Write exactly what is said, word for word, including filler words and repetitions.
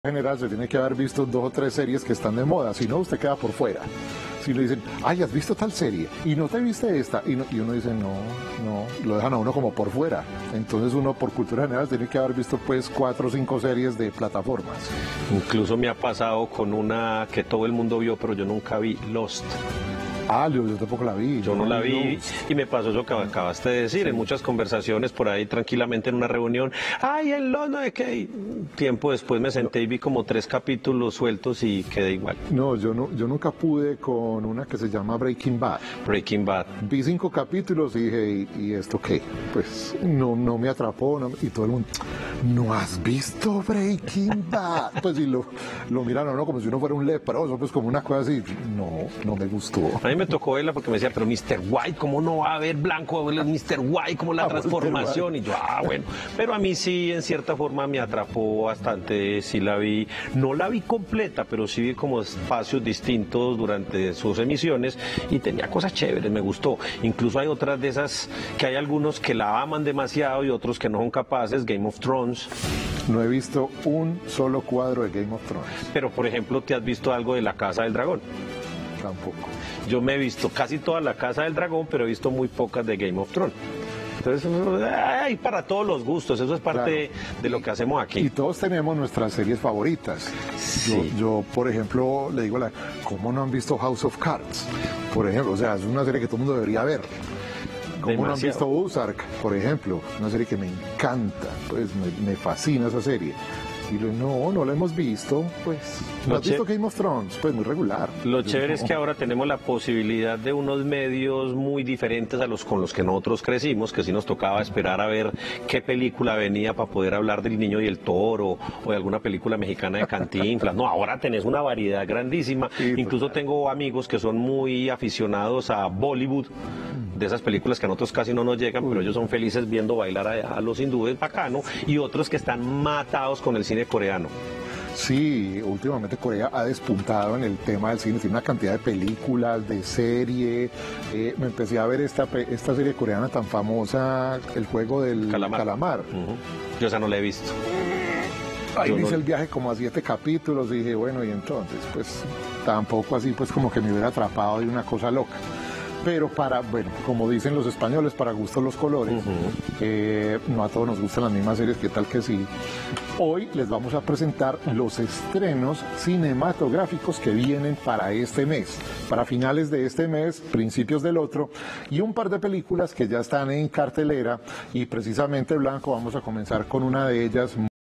General se tiene que haber visto dos o tres series que están de moda, si no usted queda por fuera. Si le dicen, ay, ¿has visto tal serie? Y no te viste esta, y, no, y uno dice, no, no, lo dejan a uno como por fuera. Entonces uno por cultura general tiene que haber visto pues cuatro o cinco series de plataformas. Incluso me ha pasado con una que todo el mundo vio, pero yo nunca vi, Lost. Ah, yo, yo tampoco la vi. Yo no la vi y me pasó eso que acabaste de decir, en muchas conversaciones por ahí tranquilamente en una reunión, ay, en Lost, no de qué. Tiempo después me senté y vi como tres capítulos sueltos y quedé igual. No, yo no, yo nunca pude con una que se llama Breaking Bad. Breaking Bad. Vi cinco capítulos y dije, ¿y, y esto qué? Pues no, no me atrapó, no, y todo el mundo, ¿no has visto Breaking Bad? Pues y lo, lo miran a uno como si uno fuera un leproso, pues como una cosa así, no, no me gustó. A mí me tocó verla porque me decía, pero mister White, ¿cómo no va a haber blanco? mister White, ¿cómo la Ah, transformación? Y yo, ah, bueno. Pero a mí sí, en cierta forma, me atrapó bastante, sí la vi. No la vi completa, pero sí vi como espacios distintos durante sus emisiones y tenía cosas chéveres, me gustó. Incluso hay otras de esas que hay algunos que la aman demasiado y otros que no son capaces, Game of Thrones. No he visto un solo cuadro de Game of Thrones. Pero, por ejemplo, ¿te has visto algo de La Casa del Dragón? Tampoco. Yo me he visto casi toda La Casa del Dragón, pero he visto muy pocas de Game of Thrones. Entonces, hay para todos los gustos, eso es parte claro. de lo que hacemos aquí. Y todos tenemos nuestras series favoritas. Sí. Yo, yo, por ejemplo, le digo, a la, ¿cómo no han visto House of Cards? Por ejemplo, o sea, es una serie que todo el mundo debería ver. ¿Cómo Demasiado. No han visto Ozark, por ejemplo? Una serie que me encanta, pues me, me fascina esa serie. Y lo, no, no la hemos visto, pues. ¿No has visto Game of Thrones? Pues muy regular. Lo chévere no. es que ahora tenemos la posibilidad de unos medios muy diferentes a los con los que nosotros crecimos, que sí nos tocaba esperar a ver qué película venía para poder hablar del Niño y el Toro o de alguna película mexicana de Cantinflas. No, ahora tenés una variedad grandísima. Sí, Incluso pues, tengo amigos que son muy aficionados a Bollywood, de esas películas que a nosotros casi no nos llegan, pero ellos son felices viendo bailar a, a los hindúes bacano, y otros que están matados con el cine coreano. Sí, últimamente Corea ha despuntado en el tema del cine, tiene una cantidad de películas, de serie. Eh, me empecé a ver esta, esta serie coreana tan famosa, El Juego del Calamar. calamar. Uh-huh. Yo esa no la he visto. Ahí hice no... el viaje como a siete capítulos y dije, bueno, y entonces, pues tampoco así, pues como que me hubiera atrapado de una cosa loca. Pero para, bueno, como dicen los españoles, para gustos los colores, uh-huh. eh, no a todos nos gustan las mismas series, ¿qué tal que sí? Hoy les vamos a presentar los estrenos cinematográficos que vienen para este mes, para finales de este mes, principios del otro, y un par de películas que ya están en cartelera, y precisamente, Blanco, vamos a comenzar con una de ellas.